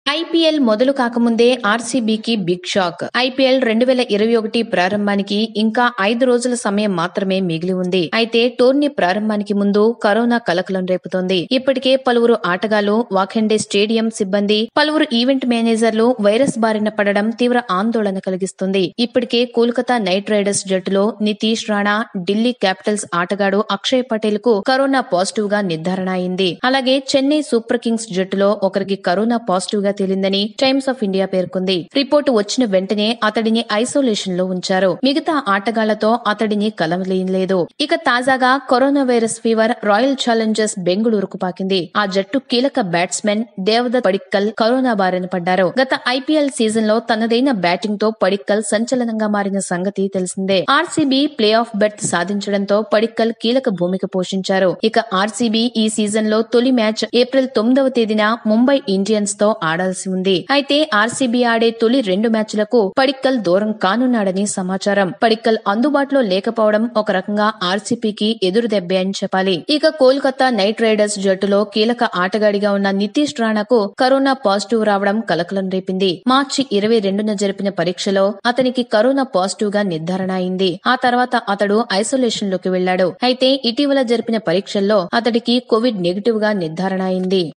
IPL మొదలు కాకముందే ఆర్సీబీకి big shock. IPL 2021 ప్రారంభానికి ఇంకా 5 రోజుల సమయం మాత్రమే మిగిలి ఉంది. అయితే టోర్నీ ప్రారంభానికి ముందు కరోనా కలకలం రేపుతోంది. ఇప్పటికే పలువురు ఆటగాళ్లు, వాఖెండే స్టేడియం సిబ్బంది, పలువురు ఈవెంట్ మేనేజర్లు వైరస్ బారిన పడడం తీవ్ర ఆందోళన కలిగిస్తుంది. ఇప్పటికే కోల్కతా నైట్ రైడర్స్ జట్టులో నితీష్ రాణా, ఢిల్లీ క్యాపిటల్స్ ఆటగాడు అక్షయ్ పటేల్ కు కరోనా పాజిటివ్ గా నిర్ధారణ అయింది. అలాగే చెన్నై సూపర్ కింగ్స్ జట్టులో ఒకరికి కరోనా పాజిటివ్ గా తేలిందని టైమ్స్ ఆఫ్ ఇండియా పేర్కొంది. రిపోర్టు వచ్చిన వెంటనే అతడిని ఐసోలేషన్ లో ఉంచారు. మిగతా ఆటగాళ్లతో అతడిని కలవలేదు. ఇక తాజాగా corona virus fever Royal Challengers బెంగళూరుకు పాకింది. ఆ జట్టు కీలక బ్యాట్స్మెన్ దేవదత్ పడిక్కల్ కరోనా బారిన పడ్డారు. గత ఐపీఎల్ సీజన్ లో తనదైన బ్యాటింగ్ తో పడిక్కల్ సంచలనంగా మారిన సంగతి తెలిసిందే. ఆర్సీబీ ప్లే ఆఫ్ బెర్త్ సాధించడంతో పడిక్కల్ కీలక భూమిక పోషించారు. ఇక ఆర్సీబీ ఈ సీజన్ లో తొలి మ్యాచ్ ఏప్రిల్ 9వ తేదీన ముంబై ఇండియన్స్ తో ఆడాల్సి ఉంది. అయితే ఆర్సీబీ ఆడే తొలి 2 మ్యాచ్లకు పడిక్కల్ దూరం కానున్నాడని సమాచారం. పడిక్కల్ అందుబాటులో లేకపోవడం ఒక రకంగా ఆర్సీబీకి ఎదురు దెబ్బే అని చెప్పాలి. ఇక కోల్కతా నైట్ రైడర్స్ జట్టులో కీలక ఆటగాడిగా ఉన్న నితీష్ రాణాకు కరోనా పాజిటివ్ రావడం కలకలం రేపింది. మార్చి 22న జరిపిన పరీక్షలో అతనికి కరోనా పాజిటివ్ గా నిర్ధారణ అయింది. ఆ తర్వాత అతడు ఐసోలేషన్ లోకి వెళ్లాడు. అయితే ఇటీవల జరిపిన పరీక్షల్లో అతడికి కోవిడ్ నెగిటివ్ గా నిర్ధారణ అయింది.